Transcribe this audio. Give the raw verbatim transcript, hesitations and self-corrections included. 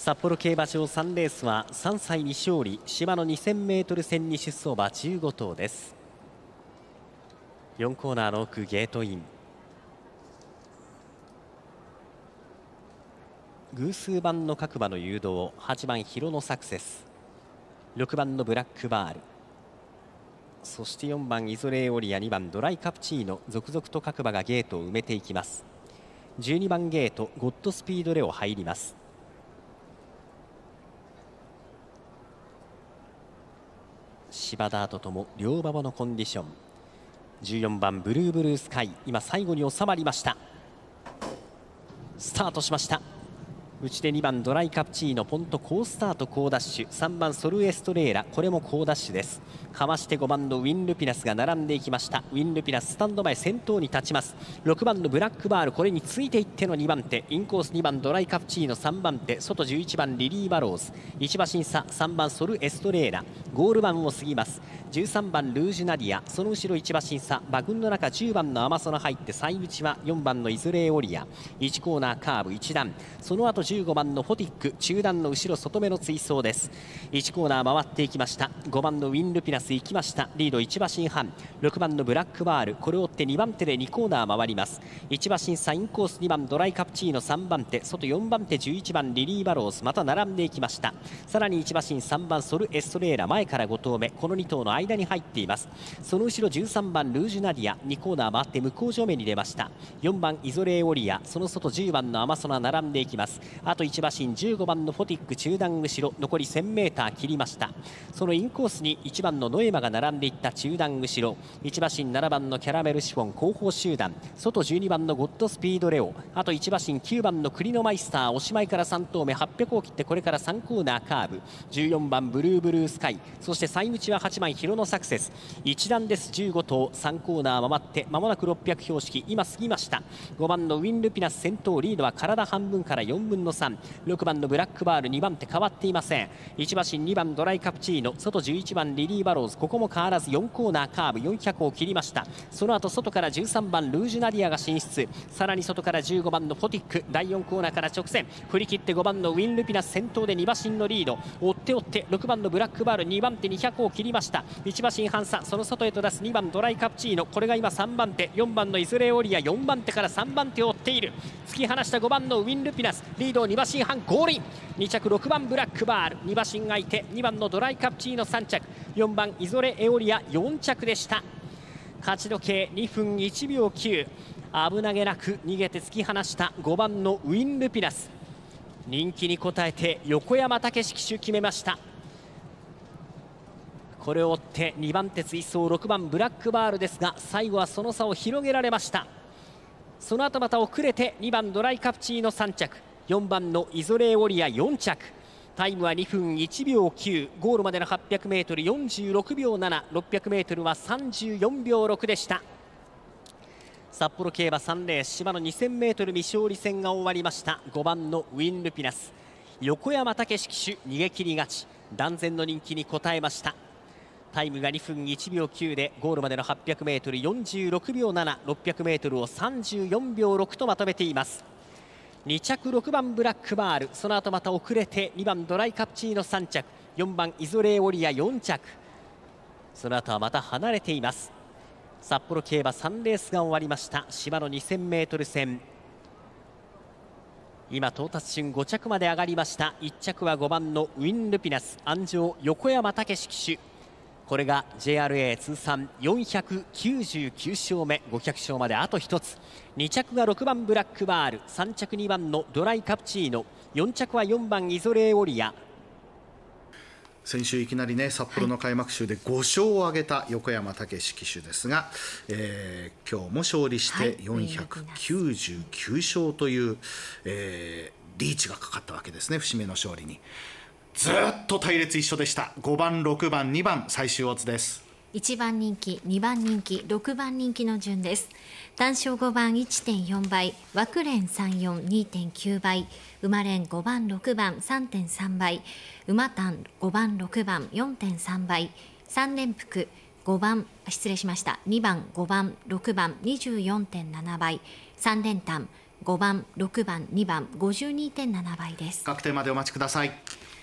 札幌競馬場さんレースはさんさい未勝利、芝の にせんメートル 戦に出走馬じゅうご頭です。よんコーナーの奥ゲートイン、偶数番の各馬の誘導、はちばんヒロノサクセス、ろくばんのブラックバール、そしてよんばんイゾレーオリア、にばんドライカプチーノ、続々と各馬がゲートを埋めていきます。じゅうにばんゲートゴッドスピードレオ入ります。芝ダートとも両馬場のコンディション、じゅうよんばんブルーブルースカイ、今最後に収まりました。スタートしました。内でにばんドライカプチーノ、ポント好スタート好ダッシュ、さんばんソルエストレーラ、これも好ダッシュです。かわしてごばんのウィンルピナスが並んでいきました。ウィンルピナススタンド前先頭に立ちます。ろくばんのブラックバール、これについていってのにばん手、インコースにばんドライカプチーノ、さんばん手外じゅういちばんリリー・バローズ、いち馬審査さんばんソルエストレーラ、ゴール板を過ぎます。じゅうさんばんルージュナディア、その後ろいち馬審査、馬群の中じゅうばんのアマソナ入って最内はよんばんのイズレーオリア、いちコーナーカーブいち段、その後じゅうごばんのフォティック、中段の後ろ外目の追走です。いちコーナー回っていきました。ごばんのウィンルピナス行きました。リードいち馬身半、ろくばんのブラックバール、これを追ってにばん手でにコーナー回ります。いち馬審査インコースにばんドライカプチーノ、さんばん手外よんばん手じゅういちばんリリー・バローズ、また並んでいきました。さらにいち馬身さんばんソルエストレーラ、前からご頭目、このに頭の間に入っています。その後ろじゅうさんばんルージュナディア、にコーナー回って向こう正面に出ました。よんばんイゾレーオリア、その外じゅうばんのアマソナ並んでいきます。あといち馬身じゅうごばんのフォティック、中段後ろ残り せんメーター 切りました。そのインコースにいちばんのノエマが並んでいった中段後ろ、いち馬身ななばんのキャラメルシフォン後方集団、外じゅうにばんのゴッドスピードレオ、あといち馬身きゅうばんのクリノマイスター、おしまいからさん頭目はっぴゃくを切ってこれからさんコーナーカーブ、じゅうよんばんブルーブルースカイ、そして最内ははちばんヒロノサクセス、一段です。じゅうご頭さんコーナー回ってまもなくろっぴゃく標識、今過ぎました。ごばんのウィンルピナス先頭、リードは体半分からよんぶんのさん、ろくばんのブラックバールにばん手変わっていません。いち馬身にばんドライカプチーノ、外じゅういちばんリリー・バローズ、ここも変わらずよんコーナーカーブよんひゃくを切りました。その後外からじゅうさんばんルージュナディアが進出、さらに外からじゅうごばんのフォティック、だいよんコーナーから直線振り切ってごばんのウィンルピナス先頭でに馬身のリード、追って追ってろくばんのブラックバールにばん手にひゃくを切りました。いち馬身半差、その外へと出すにばんドライカプチーノ、これが今さんばん手、よんばんのイズレオリアよんばん手からさんばん手を追っている。突き放したごばんのウィンルピナス、リードをに馬身半ゴールイン、に着ろくばんブラックバール、に馬身相手にばんのドライカプチーノさん着、よんばんイゾレエオリアよん着でした。勝ち時計にふんいちびょうきゅう、危なげなく逃げて突き放したごばんのウィンルピナス、人気に応えて横山武史騎手決めました。これを追ってにばん手追走ろくばんブラックバールですが、最後はその差を広げられました。その後また遅れてにばんドライカプチーノさん着、よんばんのイゾレーオリアよん着、タイムはにふんいちびょうきゅう、ゴールまでのはっぴゃくメートルよんじゅうろくびょうなな、ろっぴゃくメートルはさんじゅうよんびょうろくでした。札幌競馬さんレース芝の にせんメートル 未勝利戦が終わりました。ごばんのウィンルピナス、横山武史騎手逃げ切り勝ち、断然の人気に応えました。タイムがにふんいちびょうきゅうでゴールまでの はっぴゃくメートルよんじゅうろくびょうなな、ろっぴゃくメートルをさんじゅうよんびょうろくとまとめています。に着ろくばんブラックバール、その後また遅れてにばんドライカプチーノさん着、よんばんイゾレーオリアよん着、その後はまた離れています。札幌競馬さんレースが終わりました。芝の にせんメートル 戦、今到達順ご着まで上がりました。いち着はごばんのウィンルピナス、安城横山武史騎手、これが ジェイアールエー 通算よんひゃくきゅうじゅうきゅう勝目、ごひゃく勝まであとひとつ。に着がろくばんブラックバール、さん着にばんのドライカプチーノ、よん着はよんばんイゾレーオリア。 先週いきなりね、札幌の開幕週でご勝を挙げた横山武史騎手ですが、えー、今日も勝利してよんひゃくきゅうじゅうきゅう勝という、えー、リーチがかかったわけですね、節目の勝利に。ずっと隊列一緒でした。ごばんろくばんにばん最終オッズです。 いちばん人気、にばん人気、ろくばん人気の順です。単勝ごばん いってんよん 倍、枠連さんよん にてんきゅう 倍、馬連ごばんろくばん さんてんさん 倍、馬単ごばんろくばん よんてんさん 倍、さん連複ごばん、失礼しました、にばんごばんろくばん にじゅうよんてんなな 倍、さん連単ごばん、ろくばん、にばん、ごじゅうにてんななばいです。 確定までお待ちください。